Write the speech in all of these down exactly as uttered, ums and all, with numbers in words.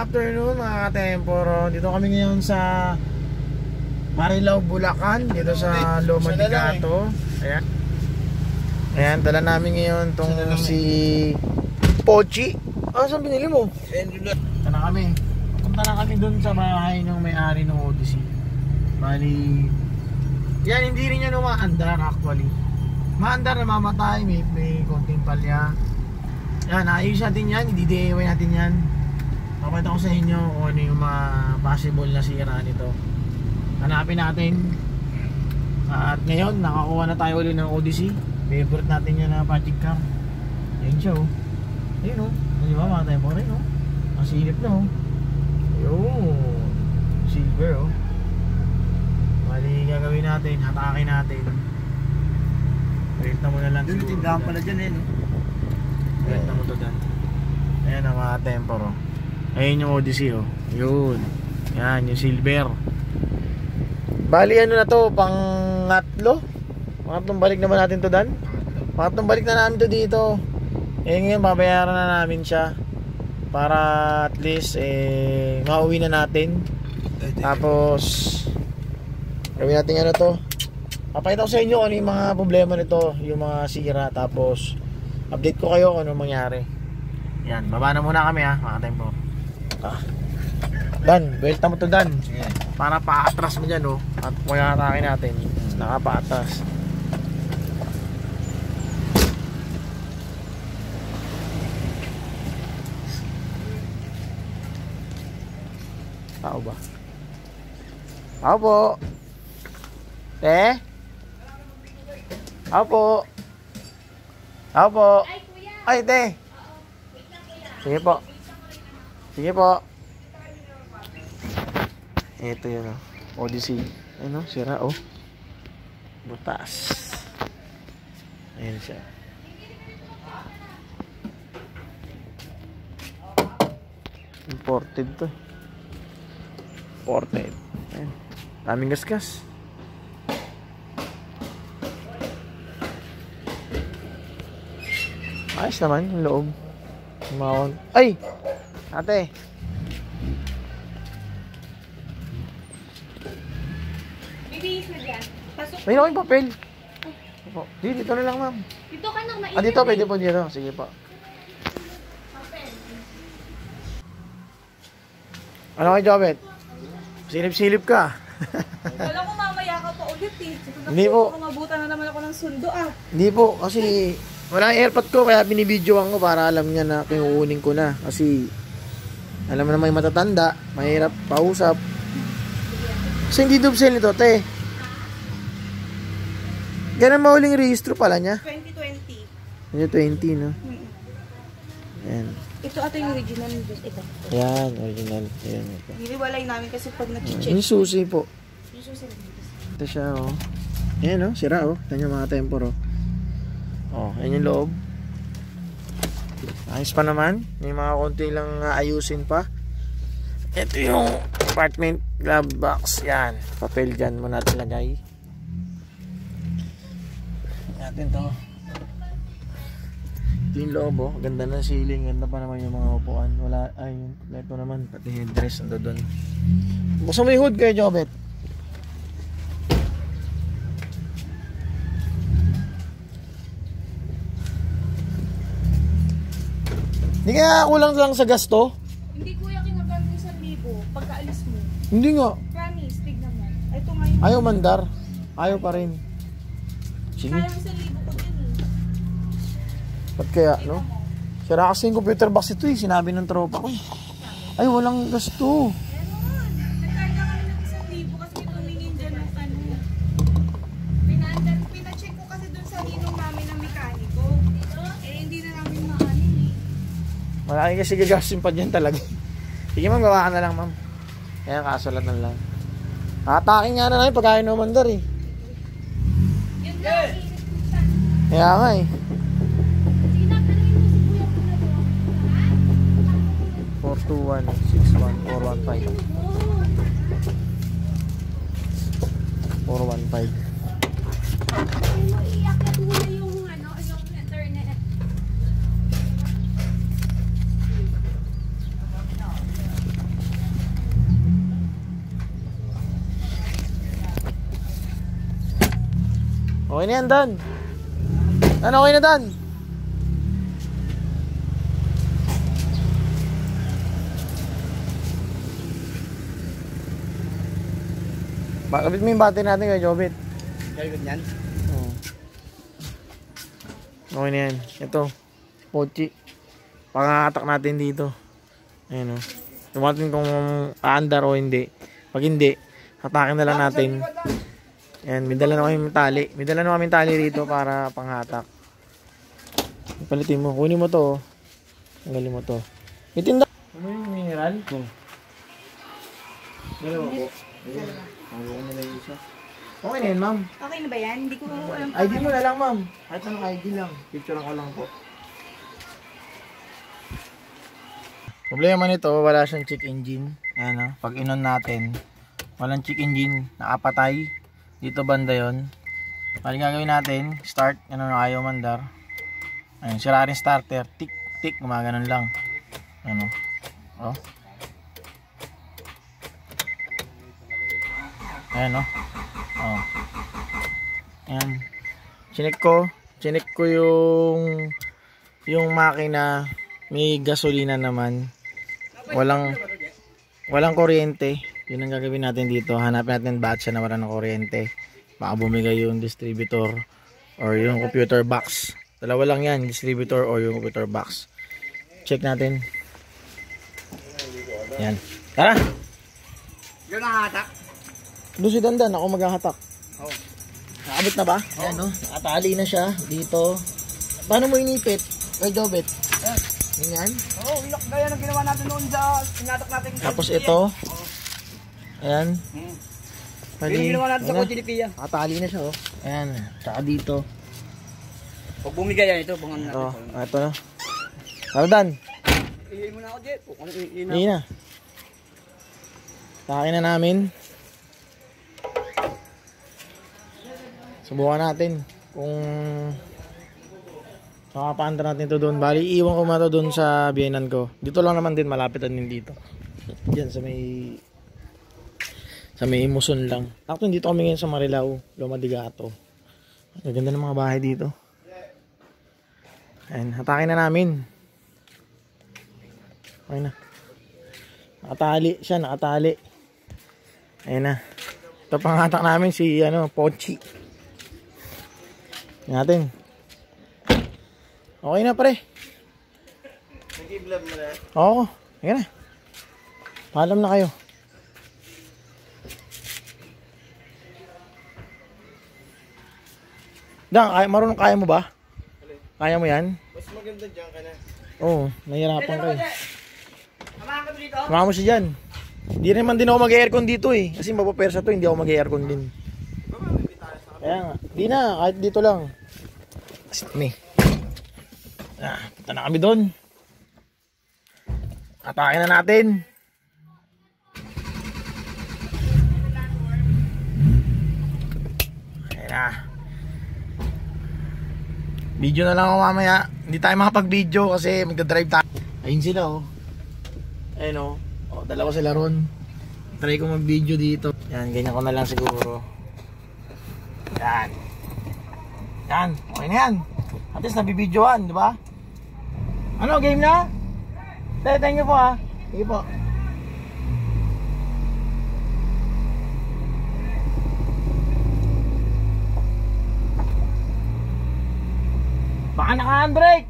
afternoon mga katemporo. Dito kami ngayon sa Marilao, Bulacan. Dito sa Loma de Gato. Ayan. Ayan, dala namin ngayon tong si Pochi. Ah, saan binili mo? Punta na kami. Punta na kami dun sa bahay ng may-ari ng Odyssey. Bali, yan, hindi rin yan umaandar actually. Maandar na mamatay, may, may konting palya. Yan, ayos natin yan, i-D I Y natin yan. Papakita ko sa inyo kung ano yung mga possible na sira nito. Hanapin natin. At ngayon, nakakuha na tayo ulit ng Odyssey. Favorite natin yan na Patrick Car. Ayun siya oh. Ayun oh. Di ba mga tayo po rin oh. Ang silip na oh. Ayun. Silver oh. Mali gagawin natin, hatakin natin. Wait na muna lang siguro. Tindahan pala dyan eh no? Wait na mo to dyan. Ayan ang mga temporo. Ayun yung Odyssey oh. Yun. Yan yung silver. Bali ano na to, pangatlo. Pangatlong balik naman natin to dan. Pangatlong balik na namin to dito. Eh ngayon babayaran na namin siya. Para at least eh mauwi na natin. Tapos gawin natin ano to. Papakita ko sa inyo ano yung mga problema nito, yung mga sira. Tapos update ko kayo kung ano mangyari. Yan, baba na muna kami ha, mga tempo. Ah. Dan, belta mo to Dan. Sige. Para paatras mo dyan oh. At magkakakin natin. Nakapaatras. Tao ba? Tao po. Eh? Tao po. Tao po. Ay, te. Sige po. Sige po. Ito yun oh. Odyssey. Ano? Sira oh. Butas. Ayan siya. Imported to. Imported. Ayan. Daming gasgas. Ayos naman yung loob. Umawon. Ay! Ate! Bibihis na dyan. Pasok. Mayroon kayong papel. Opo. Di, dito na lang ma'am. Dito ka nang mainit. Ah, dito. Pwede po dito. Sige po. Papel. Ano kayo, Jobet? Silip-silip ka. Wala ko mamaya ka pa ulit eh. Hindi po. Mabutan na naman ako ng sundo ah. Hindi po. Kasi walang airpot ko. Kaya binibidyoan ko para alam niya na kinukunin ko na. Kasi alam mo na may matatanda. Mahirap pausap. Kasi hindi dubsel nito, te. Ganun mahuling rehistro pala niya. twenty twenty. twenty twenty, no? Hmm. Ayan. Ito ata yung original. Ito. Ayan, original. Ayan, ito. Hiniwalay namin kasi pag nag-check. Yung susi po. Yung susi. Ito siya, oh. Ayan, oh. Sira, oh. Ito yung mga tempor, oh. Oh, ayan yung loob. Ayos pa naman. May mga konti lang uh, ayusin pa. Ito yung apartment glove box. Yan. Papel dyan mo natin lagay. Natin to. Ito yung loob oh. Ganda ng ceiling. Ganda pa naman yung mga upuan. Wala. Ay, ito naman. Pati headrest ando doon. Buksan mo yung hood kayo, Jobet. Hindi kaya kulang lang sa gasto? Hindi kuya, kinagal ko isang libo pagkaalis mo. Hindi nga. Promise, tignan mo. Ito nga yung... Ayaw mandar. Ayaw pa rin. Sige. Kaya isang libo ko din eh. Ba't kaya, no? Sira kasi yung computer box ito eh. Sinabi ng tropa ko eh. Ay, walang gasto. Meron. Nagkarga kami ng isang libo kasi tumingin dyan ng ano. Pinandar, pinacheck ko kasi dun sa ninong namin ng mekaniko. Eh, hindi na namin maanin eh. Malaki kasi gagastin pa dyan talaga. Sige ma'am, gawa ka na lang ma'am. Kaya kasulat na lang. Hatakin nga na namin pagkain ng mandar eh. Yun lang, init ko siya. Kaya nga eh. Sige na, tanongin mo si kuya ko na doon. four two one six one four one five four one five. Iiakyat mo na yung ano, yung internet. Okay na yan, Dan. Dan, okay na, Dan. Bakit mo yung battery natin kay Jobit? Kaya ganyan? Oo. Okay na yan. Ito. Pochi. Pangatak natin dito. Ayan o. Tumatin kung aandar o hindi. Pag hindi, hatakin na lang natin. Ayan. May dala na kami tali. May dala na kami tali rito para panghatak. Palitin mo. Kunin mo to. Tanggalin mo to. May tinda. Ano yung mineral? Oo. Dalawa po. Ako ko nila yung isa. Okay na yun, ma'am. Okay na ba yan? Hindi ko alam. I D mo na lang, ma'am. Kahit anong I D lang. Picture ko lang po. Problema nito, wala siyang check engine. Ayan o. Pag inon natin, walang check engine. Nakapatay. Dito banda yun. Bali gagawin natin, start. Ano na ayaw mandar. Ayan, sira rin starter. Tick, tick. Gumaganon lang. Ayan o. O. Ayan o. Oh. Ayan. Chinek ko. Chinek ko yung yung makina. May gasolina naman. Walang walang kuryente. Yun ang gagawin natin dito. Hanapin natin batch na wala ng kuryente. Baka bumigay yung distributor or yung computer box. Dalawa lang yan. Distributor or yung computer box. Check natin. Yan. Tara! Yun ang hatak. Doon si Dandan, ako maghahatak. Oo. Oh. Nakabot na ba? Oh. Ayan, no? Nakatali na siya dito. Paano mo inipit? Kay Jobet? Ayan. Ganyan? Oo, oh, gaya ng ginawa natin noon sa sinatak natin. Tapos ito. Oh. Ayan. Hmm. Pali, yung ginawa natin sa Kojilipia. Nakatali na siya, oh. Ayan. Tsaka dito. Pag bumigay yan, ito, bungan natin. Ito. Oh, ito na. Dandan. Ihihin mo na ako, Jet. Hindi na. Takin na namin. Subukan natin kung makapaandar natin ito doon. Bali, iwan ko mata doon sa biyenan ko. Dito lang naman din, malapitan din dito. Diyan sa may sa may Muson lang. Actually, dito kami ngayon sa Marilao, Loma de Gato. Ang ganda ng mga bahay dito. Ayan, hatakin na namin. Okay na. Nakatali siya, nakatali. Ayan na. Ito pang hatak namin si ano, Pochi. Natin. Okay na, pre. Nag-i-vlog mo na? Oo. Ayan na. Paalam na kayo. Dang, kaya, marunong kaya mo ba? Kaya mo yan? Mas maganda dyan ka na. Oo, nahihirapan kayo. Samahan ka dito? Samahan mo siya dyan. Hindi naman din ako mag-aircon dito eh. Kasi mapapersa to, hindi ako mag-aircon din. Kaya nga. Di na, kahit dito lang. Kasi kami. Ah, punta na kami doon. Atakin na natin. Ayan na. Video na lang ako mamaya. Hindi tayo makapag-video kasi magdadrive tayo. Ayun sila oh. Ayun oh. Oh, dalawa sila ron. Try ko mag-video dito. Yan, ganyan ko na lang siguro. Yan. Yan, okay na yan. At least nabibidyoan, di ba? Ano, game na? Thank you po ha. Sige po. Baka naka-handbrake.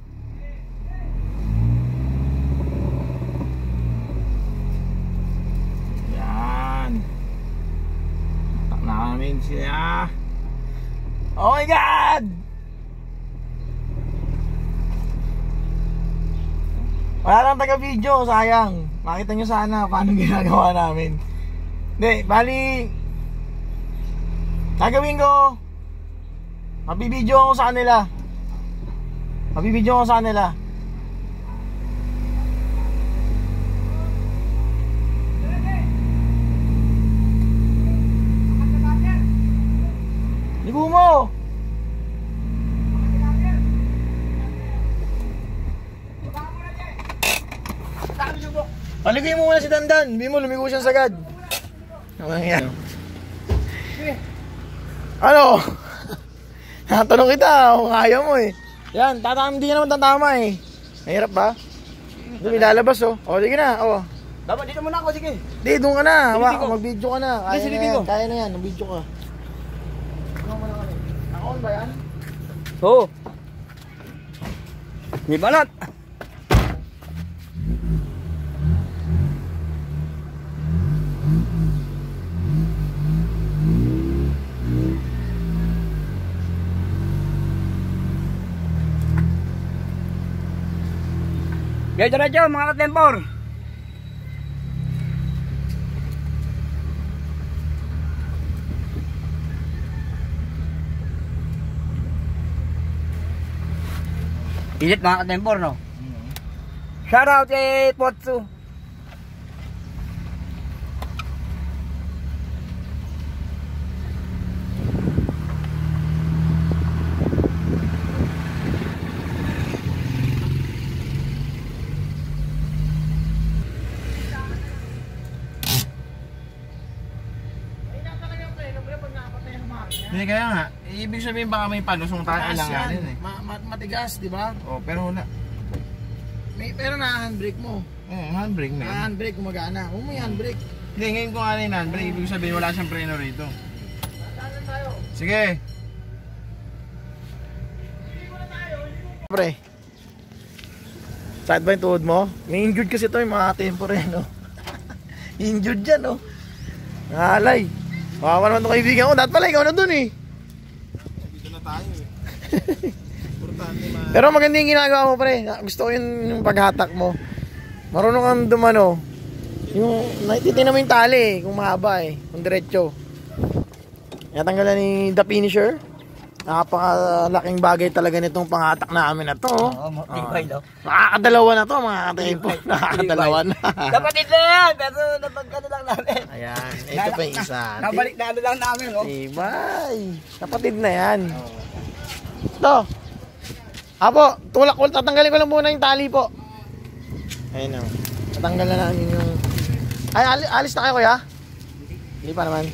Yan. Tak namin siya. Oh my God! Wala lang taga-video, sayang. Makita nyo sana paano ginagawa namin. Hindi, bali gagawin ko, mabibidyo ako sa kanila. Mabibidyo ako sa kanila. Ligo mo! Paligay mo muna si Dandan. Hindi mo, lumigo siyang sagad. Ano yan? Ano? Tanong kita kung kaya mo eh. Yan, tatama, hindi ka naman tatama eh. Mahirap ba? Doon may lalabas oh. O, sige na, o. Dapat dito muna ako, sige. Hindi, doon ka na. Hawa, Silipin ko. mag-video ka na. Kaya Hindi, na silipin yan, ko. kaya na yan, mag-video ka. Naka-on ba yan? Oo. May balat. Gaya diretso mga katempor. Init mga katempor, no? Shout out kay Potsu. Hindi kaya nga. Ibig sabihin baka may palusong tayo kailanganin eh. Ma ma matigas, di ba? Oh, pero wala. May pero na handbrake mo. Eh, handbrake na. Ah, handbrake gumagana. Kung may handbrake. Hindi, ngayon ko nga na yung handbrake. Ibig sabihin wala siyang preno rito. Sige. Pre. Sakit ba yung tuhod mo? May injured kasi ito yung mga tempore, no? Injured dyan, no? Nalay. Makawa naman itong kaibigan ko. Dapat pala ikaw na dun eh. Dito na tayo eh. Importante ma. Pero maganda yung ginagawa mo, pre. Gusto ko yung, yung paghatak mo. Marunong kang dumano. Yung natitignan mo yung tali eh, kung mahaba eh, kung diretso. Natanggalan ni The Finisher. Napakalaking bagay talaga nitong panghatak namin na to. Oo, matibay daw. Nakakadalawa na to mga katempo. Nakakadalawa na. Dapat ito yan, pero napagkano lang namin. Ayan, ito pa yung isa. Nabalik na ano lang namin, no? Ibay. Kapatid na yan. Ito. Apo, tulak ko. Tatanggalin ko lang muna yung tali po. Ayun o. Tatanggal na namin yung... Ay, ali- alis na kayo kuya? Hindi pa naman.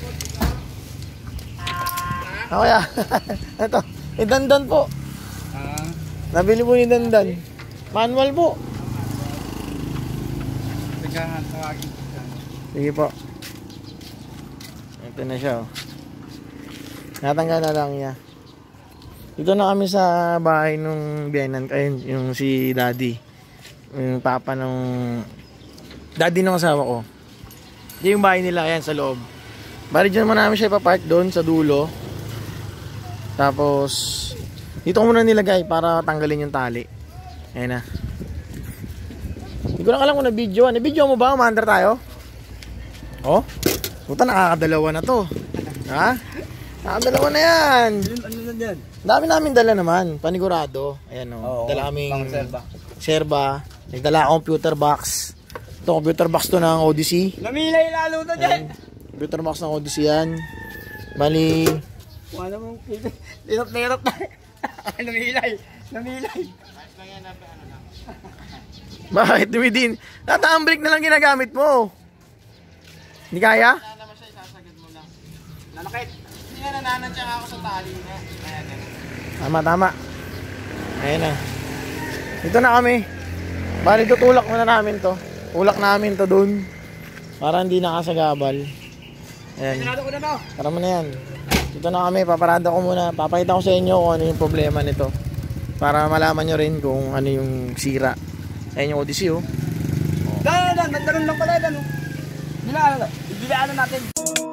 Ah, kuya. Ito. Ni Dandan po. Ah, Nabili po ni Dandan. Manual po. teka, tawagin. Sige po. Ito na siya oh. Natanggal na lang niya. Dito na kami sa bahay nung biyenan ko, ayun, yung si daddy. Yung papa nung daddy ng asawa ko. Hindi yung bahay nila, ayan sa loob. Bali dyan mo namin siya ipapark doon sa dulo. Tapos dito ko muna nilagay para tanggalin yung tali. Ayan na. Hindi ko lang alam kung na-video. Na-video mo ba? Umaandar tayo? Oh? Puta, nakakadalawa na to. Ha? Nakakadalawa na yan. Ano na dyan? Dami namin dala naman, panigurado. Ayan o, Oo, dala kaming pang serba. serba. Nagdala akong computer box. Ito, computer box to ng Odyssey. Namilay lalo na dyan. Computer box ng Odyssey yan. Bali, Wala mong lirot-lirot na. Namilay. Namilay. bakit dumidin? Tatambrik na lang ginagamit mo. Hindi kaya? Nanakit. Hindi nga nananansya ako sa tali na. Ayan. Tama, tama. Ayan na. Dito na kami. Bali, tutulak muna namin to. Tulak namin to dun. Para hindi nakasagabal. Ayan. Sinado ko na to. Tara mo na yan. Dito na kami, paparada ko muna. Papakita ko sa inyo kung ano yung problema nito. Para malaman nyo rin kung ano yung sira. Ayan yung Odyssey oh. Dan, dan, dan, dan lang pala, dan. Bilaan, bilaan natin.